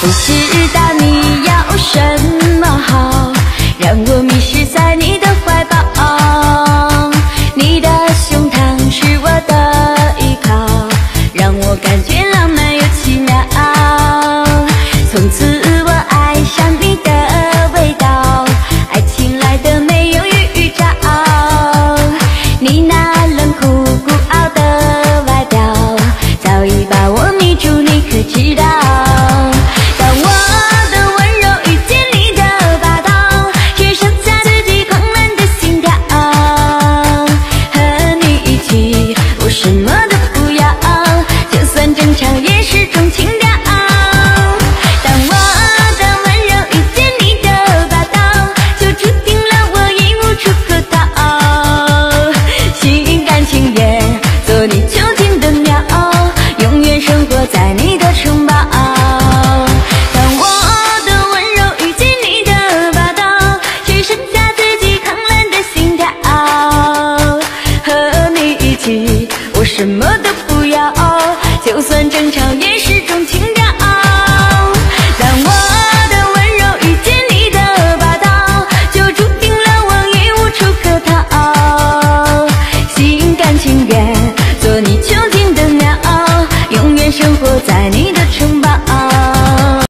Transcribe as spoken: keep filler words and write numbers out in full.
不知道你要什么好，让我迷失在你的怀抱。你的胸膛是我的依靠，让我感觉浪漫又奇妙。从此我爱上你的味道，爱情来的没有预兆。你那冷酷孤傲的外表，早已把我迷住，你可知道？也是种情调，当我的温柔遇见你的霸道，就注定了我已无处可逃。心甘情愿做你囚禁的鸟，永远生活在你的城堡。当我的温柔遇见你的霸道，只剩下自己淌蓝的心跳。和你一起，我什么都